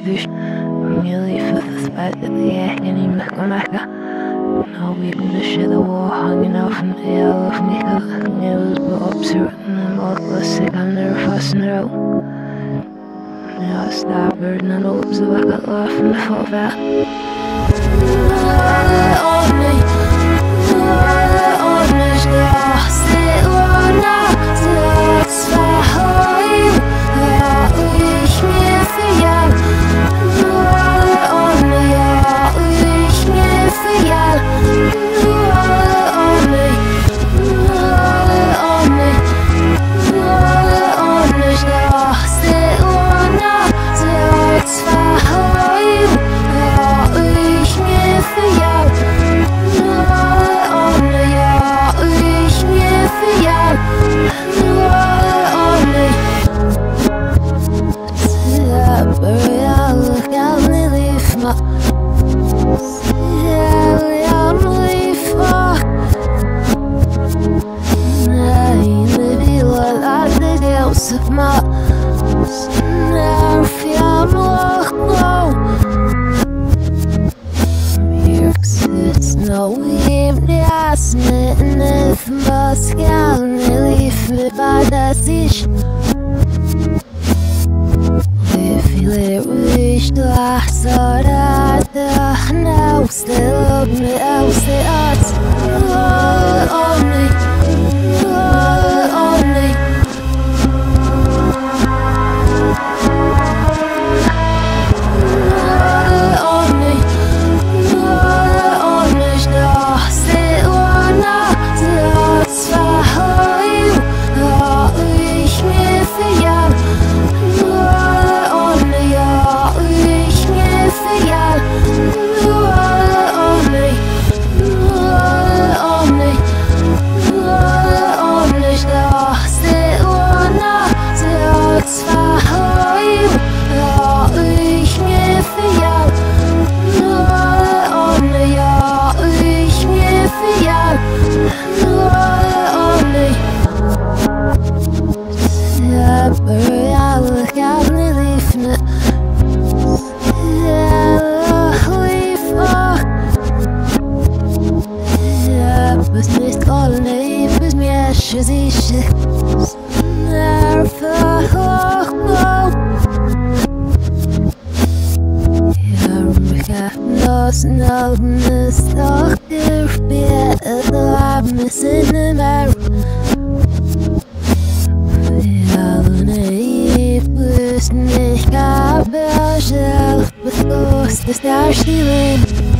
fish. Nearly for the spot that the yak and he makamaka. Now we in the shit the wall hanging out from the air of Nika. Nails were observant and all the sick on their fussing out. Now I stop burden and opens the bucket laugh and the fall back. Of my nerve, I'm low. It's no impress mit was gerne lief mir bei der sich. Wie viele ruhig durch so da hinaus, der mir aus der Art. Snowdness doch der Bier missing the marrow. Ja, nee, bist nicht aber selbst, was ist der Schielen?